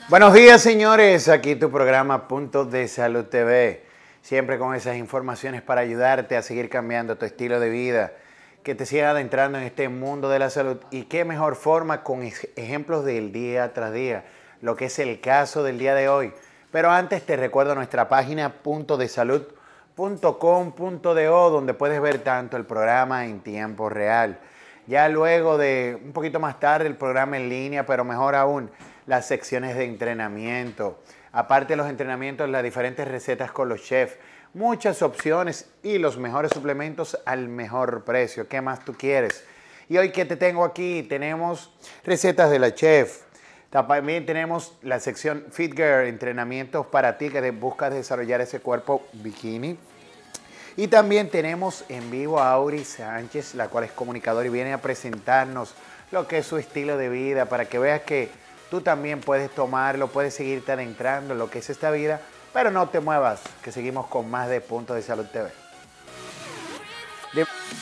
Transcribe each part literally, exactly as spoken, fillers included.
Buenos días, señores. Aquí tu programa Punto de Salud T V. Siempre con esas informaciones para ayudarte a seguir cambiando tu estilo de vida, que te siga adentrando en este mundo de la salud. Y qué mejor forma con ejemplos del día tras día, lo que es el caso del día de hoy. Pero antes te recuerdo nuestra página punto de salud punto com punto do, donde puedes ver tanto el programa en tiempo real. Ya luego de un poquito más tarde el programa en línea, pero mejor aún, las secciones de entrenamiento. Aparte de los entrenamientos, las diferentes recetas con los chefs, muchas opciones y los mejores suplementos al mejor precio. ¿Qué más tú quieres? Y hoy que te tengo aquí, tenemos recetas de la chef. También tenemos la sección Fit Girl, entrenamientos para ti que buscas desarrollar ese cuerpo bikini. Y también tenemos en vivo a Auri Sánchez, la cual es comunicadora y viene a presentarnos lo que es su estilo de vida para que veas que tú también puedes tomarlo, puedes seguirte adentrando en lo que es esta vida, pero no te muevas, que seguimos con más de Punto de Salud T V. De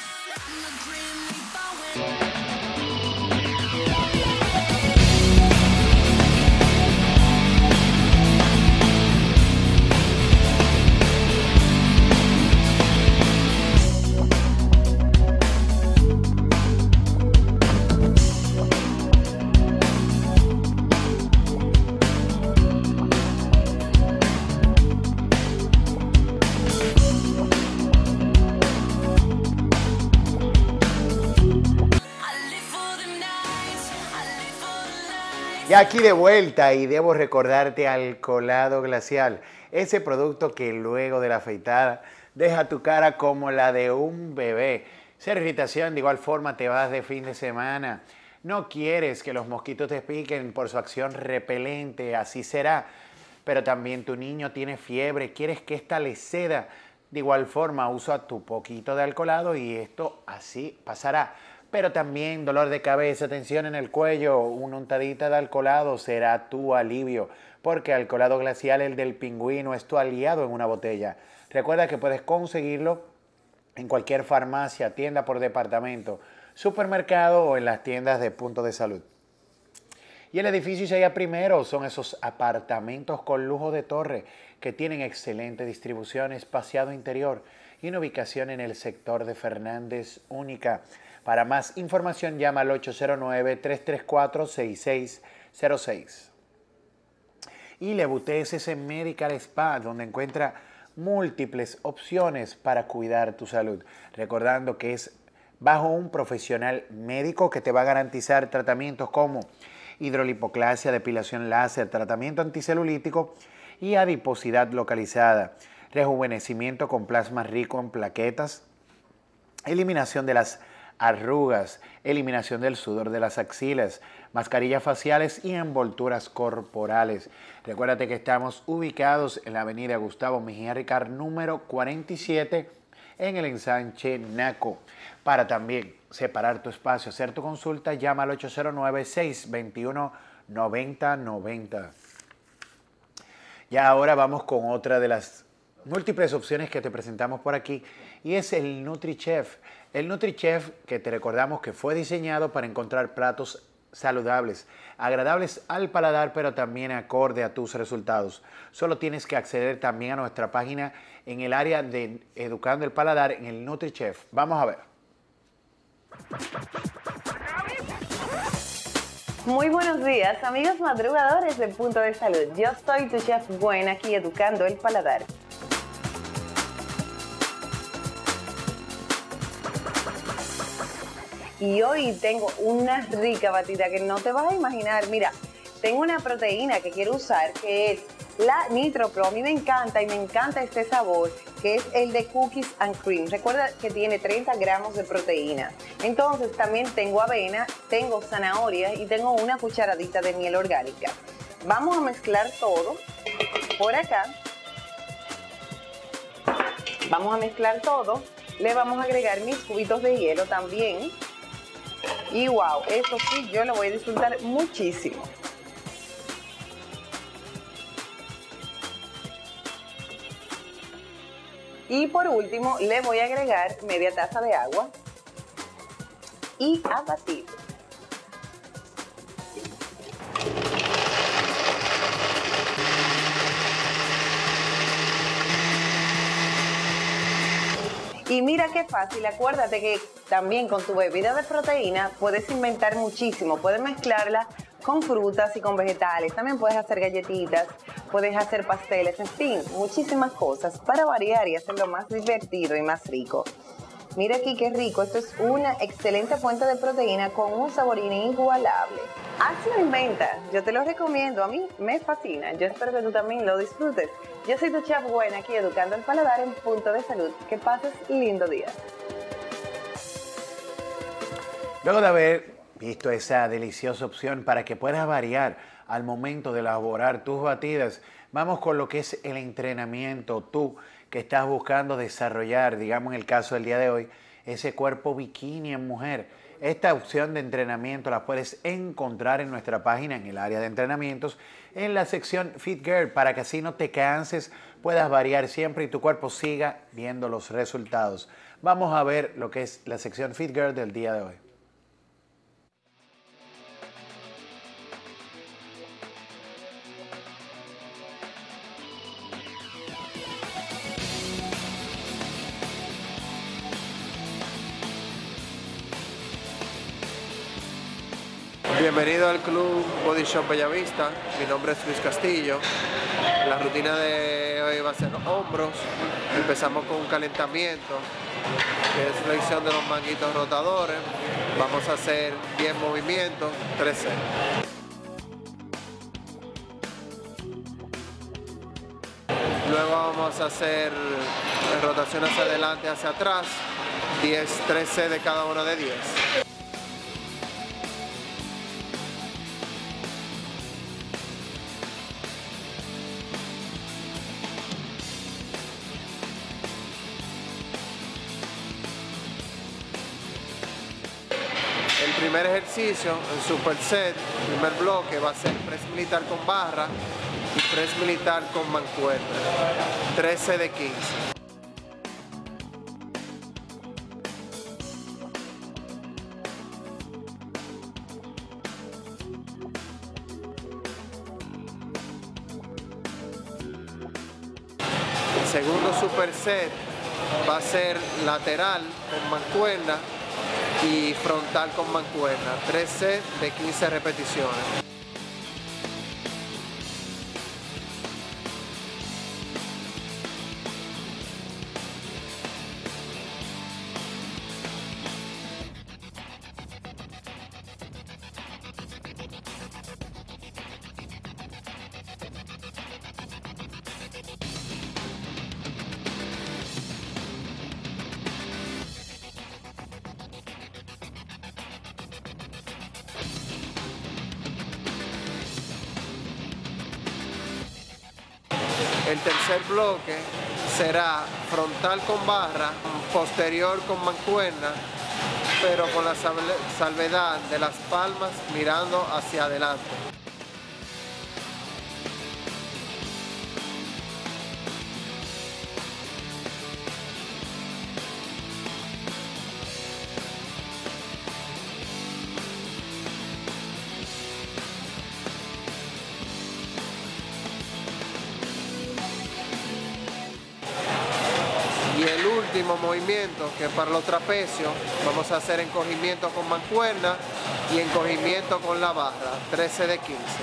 Ya aquí de vuelta y debo recordarte Alcolado Glacial, ese producto que luego de la afeitada deja tu cara como la de un bebé. Cero irritación, de igual forma te vas de fin de semana. No quieres que los mosquitos te piquen por su acción repelente, así será. Pero también tu niño tiene fiebre, quieres que esta le ceda. De igual forma usa tu poquito de alcolado y esto así pasará. Pero también dolor de cabeza, tensión en el cuello, una untadita de alcolado será tu alivio, porque Alcolado Glacial, el del pingüino, es tu aliado en una botella. Recuerda que puedes conseguirlo en cualquier farmacia, tienda por departamento, supermercado o en las tiendas de Punto de Salud. Y el edificio Isaiah Primero son esos apartamentos con lujo de torre que tienen excelente distribución, espaciado interior y una ubicación en el sector de Fernández única. Para más información llama al ocho cero nueve, tres tres cuatro, seis seis cero seis. Y Le Butese Medical Spa, donde encuentra múltiples opciones para cuidar tu salud. Recordando que es bajo un profesional médico que te va a garantizar tratamientos como hidrolipoclasia, depilación láser, tratamiento anticelulítico y adiposidad localizada, rejuvenecimiento con plasma rico en plaquetas, eliminación de las arrugas, eliminación del sudor de las axilas, mascarillas faciales y envolturas corporales. Recuérdate que estamos ubicados en la avenida Gustavo Mejía Ricard, número cuarenta y siete, en el ensanche Naco. Para también separar tu espacio, hacer tu consulta, llama al ocho cero nueve, seis dos uno, nueve cero nueve cero. Ya ahora vamos con otra de las múltiples opciones que te presentamos por aquí y es el NutriChef. El NutriChef, que te recordamos que fue diseñado para encontrar platos saludables, agradables al paladar, pero también acorde a tus resultados. Solo tienes que acceder también a nuestra página en el área de Educando el Paladar en el NutriChef. Vamos a ver. Muy buenos días, amigos madrugadores de Punto de Salud. Yo soy tu chef Gwen, aquí educando el paladar. Y hoy tengo una rica batida que no te vas a imaginar. Mira, tengo una proteína que quiero usar que es la NitroPro. A mí me encanta y me encanta este sabor, que es el de Cookies and Cream. Recuerda que tiene treinta gramos de proteína. Entonces también tengo avena, tengo zanahoria y tengo una cucharadita de miel orgánica. Vamos a mezclar todo por acá. Vamos a mezclar todo. Le vamos a agregar mis cubitos de hielo también. Y wow, esto sí, yo lo voy a disfrutar muchísimo. Y por último, le voy a agregar media taza de agua y a batir. Y mira qué fácil, acuérdate que también con tu bebida de proteína puedes inventar muchísimo, puedes mezclarla con frutas y con vegetales, también puedes hacer galletitas, puedes hacer pasteles, en fin, muchísimas cosas para variar y hacerlo más divertido y más rico. Mira aquí qué rico, esto es una excelente fuente de proteína con un sabor inigualable. Así lo inventa, yo te lo recomiendo, a mí me fascina, yo espero que tú también lo disfrutes. Yo soy tu chef buena aquí educando el paladar en Punto de Salud. Que pases lindo día. Luego de haber visto esa deliciosa opción para que puedas variar al momento de elaborar tus batidas, vamos con lo que es el entrenamiento. Tú que estás buscando desarrollar, digamos en el caso del día de hoy, ese cuerpo bikini en mujer. Esta opción de entrenamiento la puedes encontrar en nuestra página en el área de entrenamientos, en la sección Fit Girl, para que así no te canses, puedas variar siempre y tu cuerpo siga viendo los resultados. Vamos a ver lo que es la sección Fit Girl del día de hoy. Bienvenido al Club Body Shop Bellavista, mi nombre es Luis Castillo. La rutina de hoy va a ser hombros, empezamos con un calentamiento, que es flexión de los manguitos rotadores, vamos a hacer diez movimientos, tres sets. Luego vamos a hacer rotación hacia adelante, hacia atrás, diez, tres sets de cada uno de diez. El primer ejercicio, el superset, el primer bloque va a ser press militar con barra y press militar con mancuerna, trece de quince. El segundo superset va a ser lateral con mancuerna y frontal con mancuerna, tres sets de quince repeticiones. El tercer bloque será frontal con barra, posterior con mancuerna, pero con la salvedad de las palmas mirando hacia adelante. Y el último movimiento, que es para los trapecios, vamos a hacer encogimiento con mancuerna y encogimiento con la barra, trece de quince.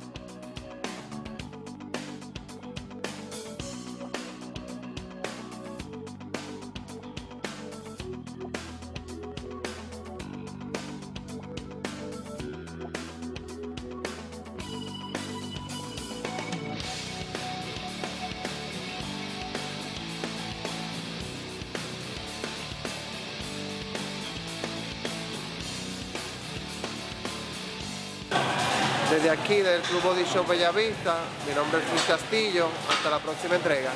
Desde aquí del Club Body Shop Bellavista, mi nombre es Luis Castillo, hasta la próxima entrega.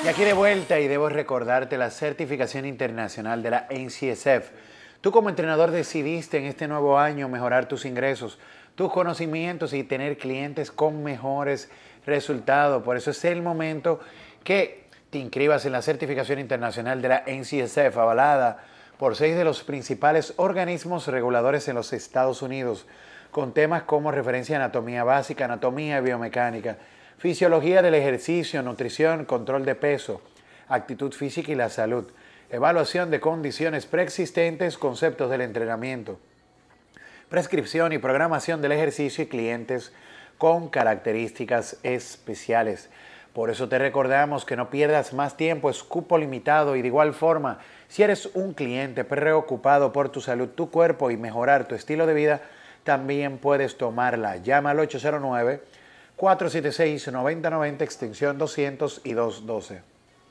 Y aquí de vuelta y debo recordarte la certificación internacional de la N C S F. Tú como entrenador decidiste en este nuevo año mejorar tus ingresos, tus conocimientos y tener clientes con mejores resultados. Por eso es el momento que te inscribas en la certificación internacional de la N C S F, avalada por seis de los principales organismos reguladores en los Estados Unidos, con temas como referencia a anatomía básica, anatomía y biomecánica, fisiología del ejercicio, nutrición, control de peso, actitud física y la salud, evaluación de condiciones preexistentes, conceptos del entrenamiento, prescripción y programación del ejercicio y clientes con características especiales. Por eso te recordamos que no pierdas más tiempo, es cupo limitado y de igual forma, si eres un cliente preocupado por tu salud, tu cuerpo y mejorar tu estilo de vida, también puedes tomarla. Llama al ocho cero nueve, cuatro siete seis, nueve cero nueve cero, extensión doscientos y doscientos doce.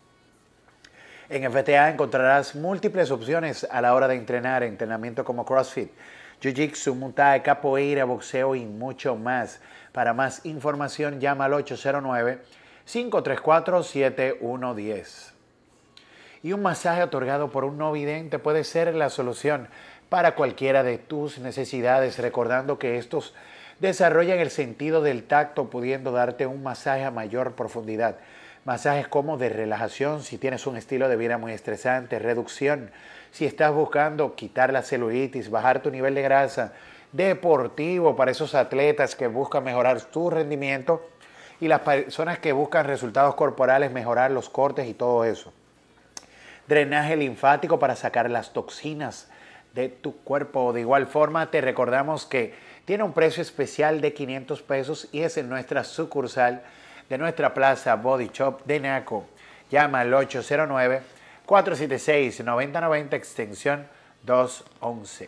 En F T A encontrarás múltiples opciones a la hora de entrenar, entrenamiento como CrossFit, Jiu-Jitsu, Muay Thai, capoeira, boxeo y mucho más. Para más información, llama al ocho cero nueve, cinco tres cuatro, siete uno uno cero. Y un masaje otorgado por un no vidente puede ser la solución para cualquiera de tus necesidades, recordando que estos desarrollan el sentido del tacto, pudiendo darte un masaje a mayor profundidad. Masajes como de relajación si tienes un estilo de vida muy estresante, reducción si estás buscando quitar la celulitis, bajar tu nivel de grasa, deportivo para esos atletas que buscan mejorar su rendimiento y las personas que buscan resultados corporales, mejorar los cortes y todo eso. Drenaje linfático para sacar las toxinas de tu cuerpo. De igual forma, te recordamos que tiene un precio especial de quinientos pesos y es en nuestra sucursal de nuestra plaza Body Shop de Naco. Llama al ocho cero nueve, cuatro siete seis, nueve cero nueve cero, extensión doscientos once.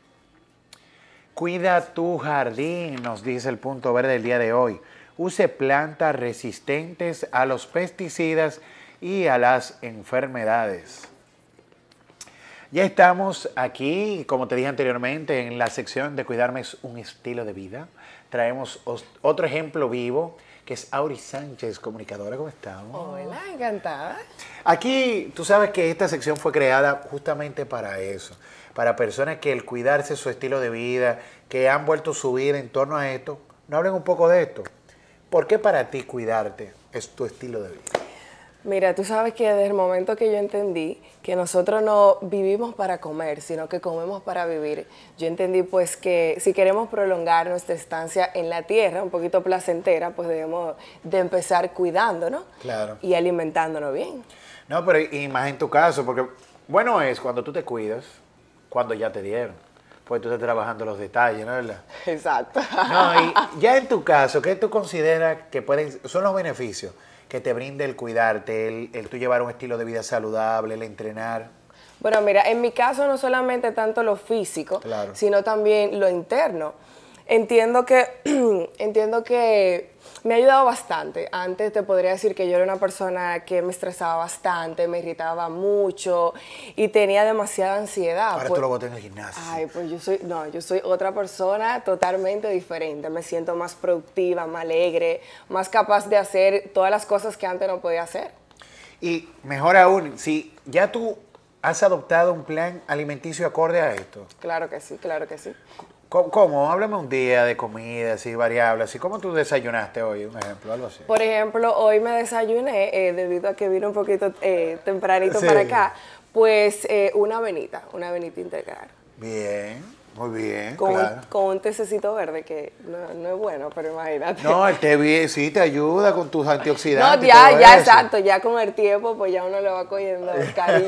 Cuida tu jardín, nos dice el punto verde del día de hoy. Use plantas resistentes a los pesticidas y a las enfermedades. Ya estamos aquí, como te dije anteriormente, en la sección de Cuidarme es un estilo de vida. Traemos otro ejemplo vivo, que es Auri Sánchez, comunicadora. ¿Cómo estamos? Hola, encantada. Aquí, tú sabes que esta sección fue creada justamente para eso, para personas que el cuidarse su estilo de vida, que han vuelto su vida en torno a esto, ¿no hablen un poco de esto? ¿Por qué para ti cuidarte es tu estilo de vida? Mira, tú sabes que desde el momento que yo entendí que nosotros no vivimos para comer, sino que comemos para vivir, yo entendí pues que si queremos prolongar nuestra estancia en la tierra, un poquito placentera, pues debemos de empezar cuidándonos, claro, y alimentándonos bien. No, pero y más en tu caso, porque bueno es cuando tú te cuidas, cuando ya te dieron, pues tú estás trabajando los detalles, ¿no es verdad? Exacto. No, y ya en tu caso, ¿qué tú consideras que pueden, son los beneficios que te brinda el cuidarte, el, el tú llevar un estilo de vida saludable, el entrenar? Bueno, mira, en mi caso no solamente tanto lo físico, claro, sino también lo interno. Entiendo que, entiendo que me ha ayudado bastante. Antes te podría decir que yo era una persona que me estresaba bastante, me irritaba mucho y tenía demasiada ansiedad. Ahora pues, tú lo botas en el gimnasio. Ay, pues yo soy, no, yo soy otra persona totalmente diferente. Me siento más productiva, más alegre, más capaz de hacer todas las cosas que antes no podía hacer. Y mejor aún, si ya tú has adoptado un plan alimenticio acorde a esto. Claro que sí, claro que sí. ¿Cómo? ¿Cómo? Háblame un día de comida, así, variables, así. ¿Cómo tú desayunaste hoy, un ejemplo, algo así? Por ejemplo, hoy me desayuné, eh, debido a que vine un poquito eh, tempranito sí. para acá, pues eh, una avenita, una avenita integral. Bien, muy bien, Con, claro. un, con un tececito verde, que no, no es bueno, pero imagínate. No, el té bien, sí, te ayuda con tus antioxidantes. No, ya, y todo ya, eso. Exacto, ya con el tiempo, pues ya uno le va cogiendo el cariño.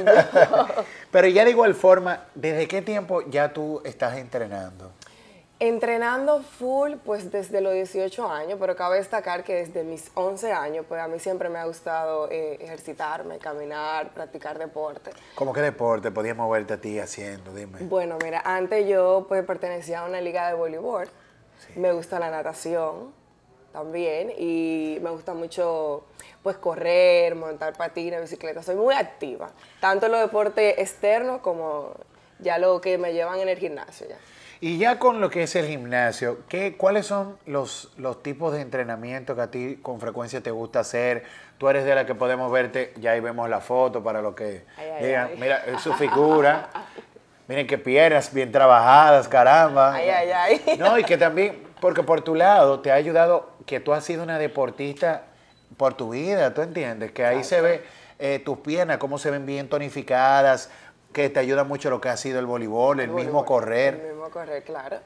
Pero ya de igual forma, ¿desde qué tiempo ya tú estás entrenando? Entrenando full, pues desde los dieciocho años, pero cabe destacar que desde mis once años, pues a mí siempre me ha gustado eh, ejercitarme, caminar, practicar deporte. ¿Cómo qué deporte podías moverte a ti haciendo? Dime. Bueno, mira, antes yo pues pertenecía a una liga de voleibol, Sí. me gusta la natación también y me gusta mucho pues correr, montar patines, bicicleta, soy muy activa, tanto en los deportes externos como ya lo que me llevan en el gimnasio ya. Y ya con lo que es el gimnasio, ¿qué, ¿cuáles son los, los tipos de entrenamiento que a ti con frecuencia te gusta hacer? Tú eres de la que podemos verte, ya ahí vemos la foto para lo que Ay, ay, digan, ay. mira, es su figura, miren qué piernas bien trabajadas, caramba. Ay, ay, ay. No, y que también, porque por tu lado te ha ayudado que tú has sido una deportista por tu vida, ¿tú entiendes? Que ahí se ve eh, tus piernas, cómo se ven bien tonificadas, que te ayuda mucho lo que ha sido el voleibol, el, El mismo voleibol, correr. El mismo correr, claro.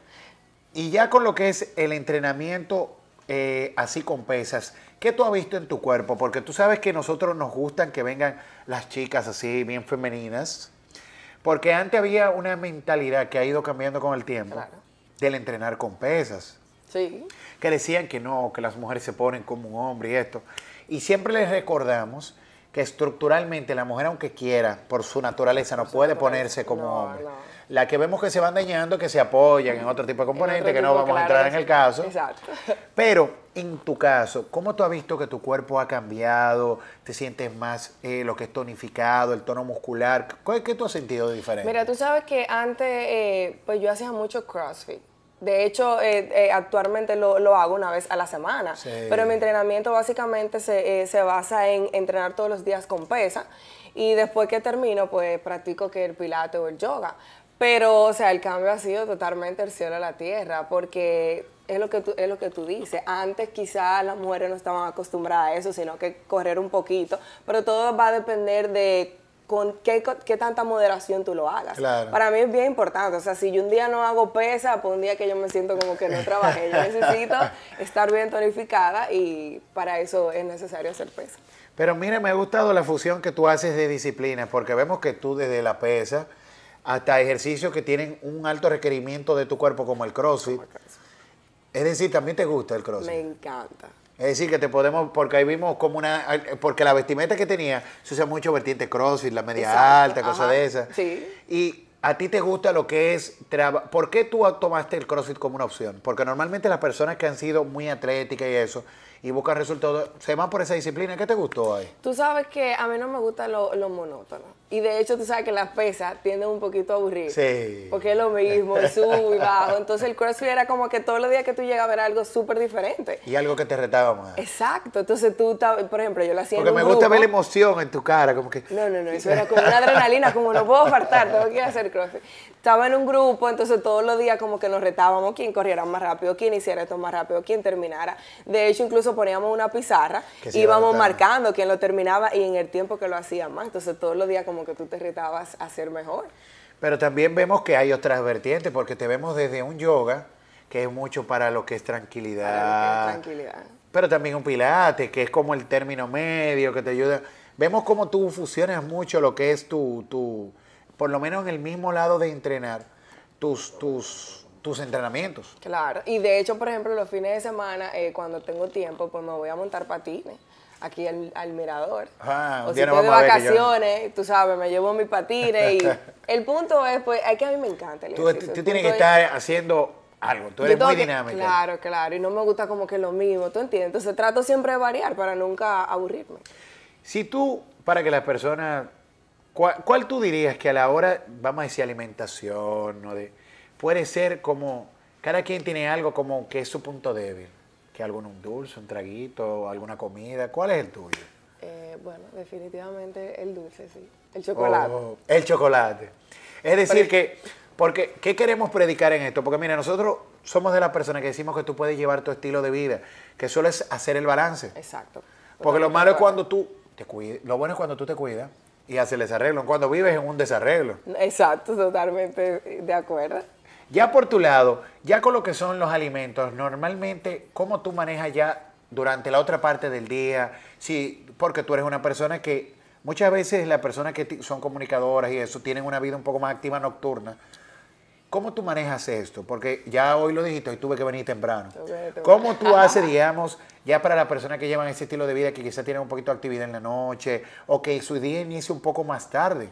Y ya con lo que es el entrenamiento eh, así con pesas, ¿qué tú has visto en tu cuerpo? Porque tú sabes que nosotros nos gustan que vengan las chicas así, bien femeninas, porque antes había una mentalidad que ha ido cambiando con el tiempo, Claro. del entrenar con pesas, Sí. que decían que no, que las mujeres se ponen como un hombre y esto. Y siempre les recordamos que estructuralmente la mujer, aunque quiera, por su naturaleza, no su puede naturaleza, ponerse como no, hombre. no. La que vemos que se van dañando, que se apoyan en otro tipo de componentes, otro que no tipo, vamos a claro, entrar en el caso. Exacto. Pero en tu caso, ¿cómo tú has visto que tu cuerpo ha cambiado? ¿Te sientes más eh, lo que es tonificado, el tono muscular? ¿Qué, qué tú has sentido de diferente? Mira, tú sabes que antes, eh, pues yo hacía mucho CrossFit. De hecho, eh, eh, actualmente lo, lo hago una vez a la semana. Sí. Pero mi entrenamiento básicamente se, eh, se basa en entrenar todos los días con pesa. Y después que termino, pues practico que el pilates o el yoga. Pero, o sea, el cambio ha sido totalmente el cielo a la tierra, porque es lo que tú, es lo que tú dices. Antes quizás las mujeres no estaban acostumbradas a eso, sino que correr un poquito. Pero todo va a depender de con qué, qué tanta moderación tú lo hagas. Claro. Para mí es bien importante. O sea, si yo un día no hago pesa, pues un día que yo me siento como que no trabajé. Yo necesito estar bien tonificada y para eso es necesario hacer pesa. Pero mira, me ha gustado la fusión que tú haces de disciplinas, porque vemos que tú desde la pesa hasta ejercicios que tienen un alto requerimiento de tu cuerpo, como el CrossFit. Es decir, también te gusta el CrossFit. Me encanta. Es decir, que te podemos, porque ahí vimos como una, porque la vestimenta que tenía se usa mucho vertiente CrossFit, la media Exacto, alta, cosas ajá, de esas. sí. Y a ti te gusta lo que es, traba- ¿por qué tú tomaste el CrossFit como una opción? Porque normalmente las personas que han sido muy atléticas y eso, y buscan resultados, se van por esa disciplina. ¿Qué te gustó ahí? Tú sabes que a mí no me gusta lo, lo monótono. Y de hecho, tú sabes que las pesas tienden un poquito a aburrir. Sí. Porque es lo mismo, es sub y bajo. Entonces el CrossFit era como que todos los días que tú llegas a ver algo súper diferente. Y algo que te retaba más. Exacto. Entonces tú, ta- por ejemplo, yo lo hacía en Porque un me gusta grupo. ver la emoción en tu cara, como que... No, no, no, eso era como una adrenalina, como no puedo faltar, tengo que ir a hacer CrossFit. Estaba en un grupo, entonces todos los días como que nos retábamos quién corriera más rápido, quién hiciera esto más rápido, quién terminara. De hecho, incluso poníamos una pizarra, Que se iba íbamos anotando. marcando quién lo terminaba y en el tiempo que lo hacía más. Entonces todos los días como que tú te retabas a ser mejor. Pero también vemos que hay otras vertientes, porque te vemos desde un yoga, que es mucho para lo que es tranquilidad. Para lo que es tranquilidad. Pero también un pilates, que es como el término medio, que te ayuda. Vemos cómo tú fusionas mucho lo que es tu, tu por lo menos en el mismo lado de entrenar, tus, tus, tus entrenamientos. Claro, y de hecho, por ejemplo, los fines de semana, eh, cuando tengo tiempo, pues me voy a montar patines aquí al, al mirador. Ah, un o día si nos estoy de vamos a ver que yo- vacaciones, tú sabes, me llevo mis patines y el punto es, pues, es que a mí me encanta el Tú, ejercicio. tú El tienes que punto es- estar haciendo algo, tú yo eres tengo muy que- dinámica. Claro, claro, y no me gusta como que lo mismo, ¿tú entiendes? Entonces trato siempre de variar para nunca aburrirme. Si tú, para que las personas, ¿cuál, cuál tú dirías que a la hora, vamos a decir alimentación, ¿no? De, puede ser como, cada quien tiene algo como que es su punto débil, que algún un dulce, un traguito, alguna comida, ¿cuál es el tuyo? Eh, bueno, definitivamente el dulce, sí. El chocolate. Oh, el chocolate. Es decir que, porque, ¿qué queremos predicar en esto? Porque mira, nosotros somos de las personas que decimos que tú puedes llevar tu estilo de vida, que solo es hacer el balance. Exacto. Porque lo Totalmente malo es de cuando tú te cuidas, lo bueno es cuando tú te cuidas y haces el desarreglo, cuando vives en un desarreglo. acuerdo. Exacto, totalmente de acuerdo. Ya por tu lado, ya con lo que son los alimentos, normalmente, ¿cómo tú manejas ya durante la otra parte del día? Sí, porque tú eres una persona que, muchas veces las personas que ti- son comunicadoras y eso, tienen una vida un poco más activa nocturna. ¿Cómo tú manejas esto? Porque ya hoy lo dijiste, hoy tuve que venir temprano. Tuve que venir temprano. ¿Cómo tú haces, digamos, ya para las personas que llevan ese estilo de vida, que quizás tienen un poquito de actividad en la noche, o que su día inicie un poco más tarde?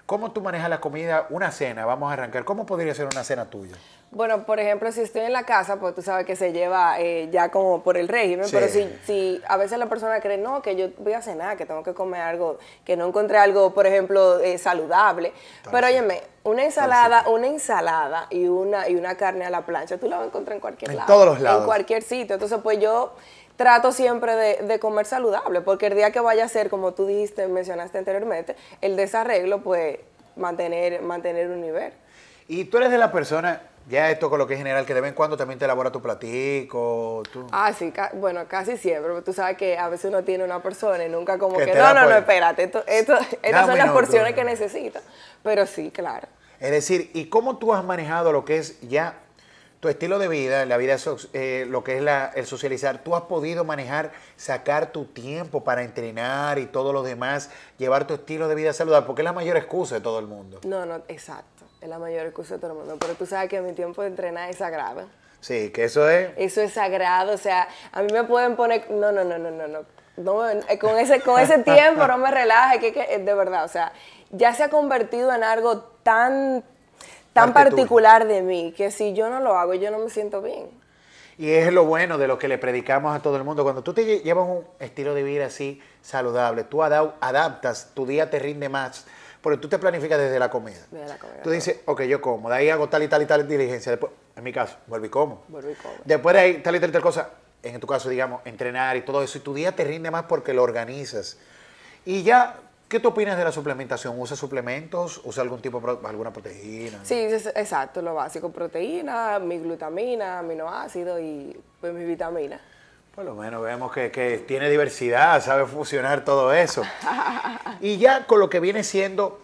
¿Cómo tú manejas la comida? Una cena, vamos a arrancar. ¿Cómo podría ser una cena tuya? Bueno, por ejemplo, si estoy en la casa, pues tú sabes que se lleva eh, ya como por el régimen, Sí. pero si, si a veces la persona cree, no, que yo voy a cenar, que tengo que comer algo, que no encontré algo, por ejemplo, eh, saludable. Pero sí. óyeme, una ensalada, una ensalada y una, y una carne a la plancha, tú la vas a encontrar en cualquier En lado. todos los lados. En cualquier sitio. Entonces, pues yo trato siempre de, de comer saludable, porque el día que vaya a ser, como tú dijiste, mencionaste anteriormente, el desarreglo, pues mantener, mantener un nivel. Y tú eres de la persona, ya esto con lo que es general, que de vez en cuando también te elabora tu platico. Tú. Ah, sí, ca bueno, casi siempre, pero tú sabes que a veces uno tiene una persona y nunca como Que que, te no, da no, por- no, espérate, esto, esto, estas Dame son las otro. porciones que necesita, pero sí, claro. Es decir, ¿y cómo tú has manejado lo que es ya tu estilo de vida, la vida, so- eh, lo que es la, el socializar? ¿Tú has podido manejar, sacar tu tiempo para entrenar y todo lo demás, llevar tu estilo de vida saludable? Porque es la mayor excusa de todo el mundo. No, no, exacto, es la mayor excusa de todo el mundo, pero tú sabes que mi tiempo de entrenar es sagrado. Sí, que eso es... Eso es sagrado, o sea, a mí me pueden poner, no, no, no, no, no, no, no eh, con, ese, con ese tiempo no me relaje, que, que de verdad, o sea, ya se ha convertido en algo tan, tan Parte tuya. particular de mí, que si yo no lo hago, yo no me siento bien. Y es lo bueno de lo que le predicamos a todo el mundo. Cuando tú te lle- llevas un estilo de vida así saludable, tú ada- adaptas, tu día te rinde más, porque tú te planificas desde la comida. Desde la comida, Tú dices, ok, yo como, de ahí hago tal y tal y tal diligencia. Después, en mi caso, vuelvo y como. Vuelvo y como. Después de ahí, tal y tal y tal cosa, en tu caso, digamos, entrenar y todo eso, y tu día te rinde más porque lo organizas. Y ya, ¿qué tú opinas de la suplementación? ¿Usa suplementos? ¿Usa algún tipo de pro- alguna proteína? Sí, es- exacto, lo básico, proteína, mi glutamina, aminoácidos y pues mi vitamina. Por lo menos vemos que, que tiene diversidad, sabe fusionar todo eso. Y ya con lo que viene siendo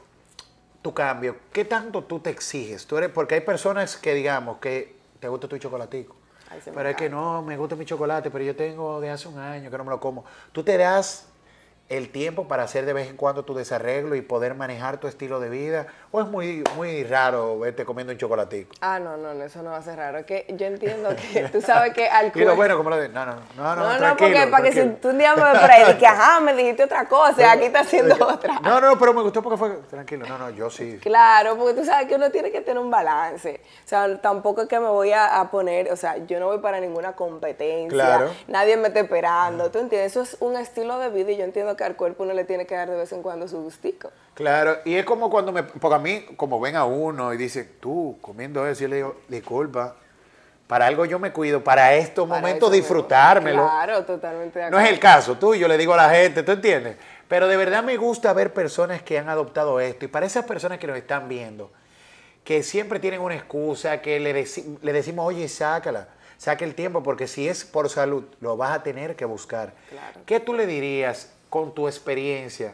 tu cambio, ¿qué tanto tú te exiges? Tú eres, porque hay personas que, digamos, que te gusta tu chocolatico. Ay, se me Pero es que no, me gusta mi chocolate, pero yo tengo de hace un año que no me lo como. Tú te das el tiempo para hacer de vez en cuando tu desarreglo y poder manejar tu estilo de vida, o es muy, muy raro verte comiendo un chocolatico. Ah, no, no, no, eso no va a ser raro. Es que yo entiendo que tú sabes que al Y lo cuerpo... bueno, como lo de, no, no, no, no, No, no, tranquilo, porque para que si tranquilo. tú un día me ves que ajá, me dijiste otra cosa, y aquí está haciendo otra. No, no, pero me gustó porque fue, tranquilo, no, no, yo sí. Claro, porque tú sabes que uno tiene que tener un balance. O sea, tampoco es que me voy a, a poner, o sea, yo no voy para ninguna competencia. Claro. Nadie me está esperando. ¿Tú entiendes? Eso es un estilo de vida y yo entiendo que al cuerpo uno le tiene que dar de vez en cuando su gustico. Claro, y es como cuando me, porque a mí, como ven a uno y dicen, tú comiendo eso, yo le digo, disculpa, para algo yo me cuido, para estos Para momentos eso mismo. disfrutármelo. Claro, totalmente de No acuerdo. es el caso, tú, yo le digo a la gente, ¿tú entiendes? Pero de verdad me gusta ver personas que han adoptado esto, y para esas personas que nos están viendo, que siempre tienen una excusa, que le, deci- le decimos, oye, sácala, saca el tiempo, porque si es por salud, lo vas a tener que buscar. Claro. ¿Qué tú le dirías con tu experiencia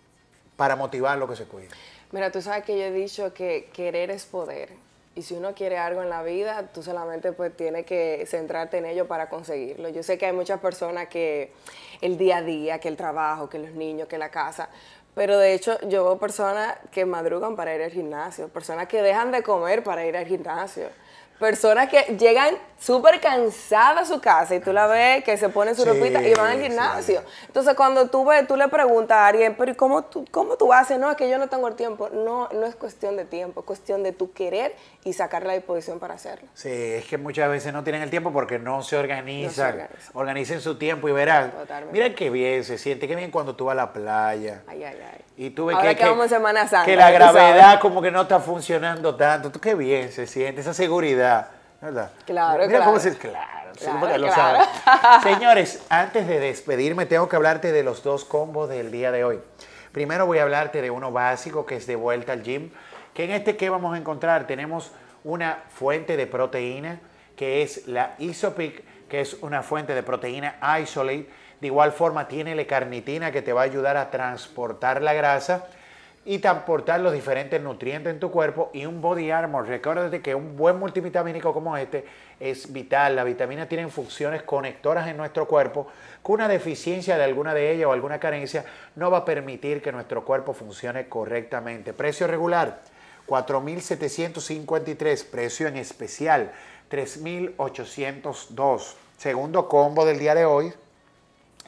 para motivar lo que se cuida? Mira, tú sabes que yo he dicho que querer es poder. Y si uno quiere algo en la vida, tú solamente pues tienes que centrarte en ello para conseguirlo. Yo sé que hay muchas personas que el día a día, que el trabajo, que los niños, que la casa, pero de hecho yo veo personas que madrugan para ir al gimnasio, personas que dejan de comer para ir al gimnasio, personas que llegan súper cansadas a su casa y tú la ves que se ponen su Sí, ropita y van al sí. gimnasio. Entonces cuando tú ves, tú le preguntas a alguien, pero ¿y cómo tú, cómo tú haces? No, es que yo no tengo el tiempo. No, no es cuestión de tiempo, es cuestión de tu querer y sacar la disposición para hacerlo. Sí, es que muchas veces no tienen el tiempo porque no se organizan. No se organizan. Organicen su tiempo y verás. Totalmente. Mira qué bien se siente, qué bien cuando tú vas a la playa. Ay, ay, ay. Y tú ves Ahora que, que vamos en Semana Santa, que la tú sabes. gravedad como que no está funcionando tanto. Tú qué bien se siente, esa seguridad, ¿verdad? Claro, Mira cómo claro. se... Claro, sí, Claro, porque lo claro. sabes. Señores, antes de despedirme, tengo que hablarte de los dos combos del día de hoy. Primero voy a hablarte de uno básico, que es de vuelta al gym, que en este, ¿qué vamos a encontrar? Tenemos una fuente de proteína, que es la Isopic, que es una fuente de proteína Isolate. De igual forma, tiene L-carnitina, que te va a ayudar a transportar la grasa y transportar los diferentes nutrientes en tu cuerpo, y un Body Armor. Recuérdate que un buen multivitamínico como este es vital. Las vitaminas tienen funciones conectoras en nuestro cuerpo, que una deficiencia de alguna de ellas o alguna carencia no va a permitir que nuestro cuerpo funcione correctamente. Precio regular, cuatro mil setecientos cincuenta y tres. Precio en especial, tres mil ochocientos dos. Segundo combo del día de hoy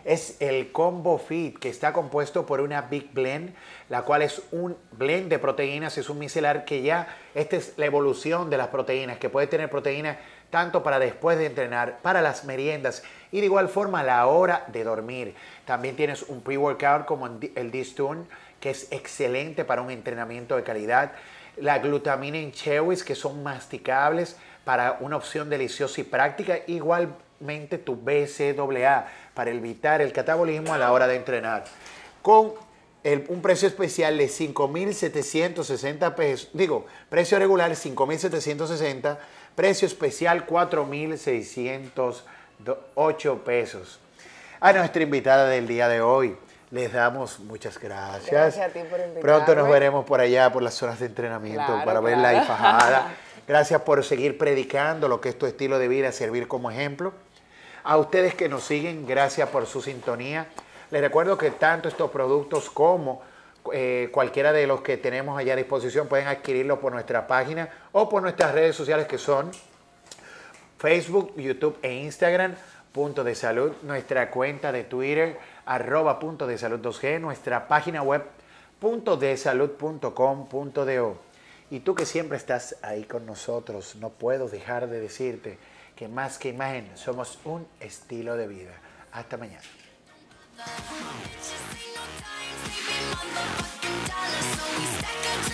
es el Combo Fit, que está compuesto por una Big Blend, la cual es un blend de proteínas, es un micelar que ya, esta es la evolución de las proteínas, que puede tener proteínas tanto para después de entrenar, para las meriendas y de igual forma a la hora de dormir. También tienes un pre-workout como el D-Stone, que es excelente para un entrenamiento de calidad. La glutamina en cherries, que son masticables para una opción deliciosa y práctica. Igualmente tu B C A A para evitar el catabolismo a la hora de entrenar. Con el, un precio especial de cinco mil setecientos sesenta pesos. Digo, precio regular cinco mil setecientos sesenta, precio especial cuatro mil seiscientos ocho pesos. A nuestra invitada del día de hoy les damos muchas gracias. Gracias a ti por invitarme. Pronto nos veremos por allá, por las zonas de entrenamiento, Claro, para claro. verla ahí fajada. Gracias por seguir predicando lo que es tu estilo de vida, servir como ejemplo. A ustedes que nos siguen, gracias por su sintonía. Les recuerdo que tanto estos productos como eh, cualquiera de los que tenemos allá a disposición pueden adquirirlos por nuestra página o por nuestras redes sociales que son Facebook, YouTube e Instagram, Punto de Salud, nuestra cuenta de Twitter, arroba Punto de Salud dos G, nuestra página web, punto de salud punto com punto do. Y tú que siempre estás ahí con nosotros, no puedo dejar de decirte que más que imagen, somos un estilo de vida. Hasta mañana. Just ain't no time, saving motherfucking dollars, so we stack up.